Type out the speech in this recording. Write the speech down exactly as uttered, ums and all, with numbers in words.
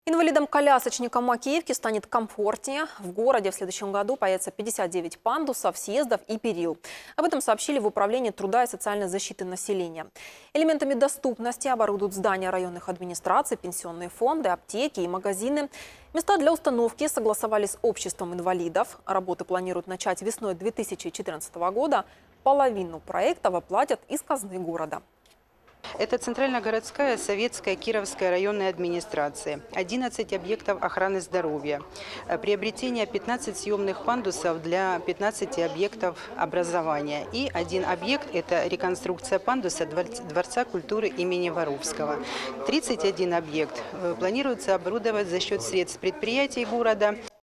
Инвалидам-колясочникам Макеевки станет комфортнее. В городе в следующем году появится пятьдесят девять пандусов, съездов и перил. Об этом сообщили в Управлении труда и социальной защиты населения. Элементами доступности оборудуют здания районных администраций, пенсионные фонды, аптеки и магазины. Места для установки согласовали с обществом инвалидов. Работы планируют начать весной две тысячи четырнадцатого года. Половину проекта оплатят из казны города. Это Центральногородская, Советская, Кировская районная администрации, одиннадцать объектов охраны здоровья, приобретение пятнадцати съемных пандусов для пятнадцати объектов образования и один объект – это реконструкция пандуса Дворца культуры имени Воровского. тридцать один объект планируется оборудовать за счет средств предприятий города.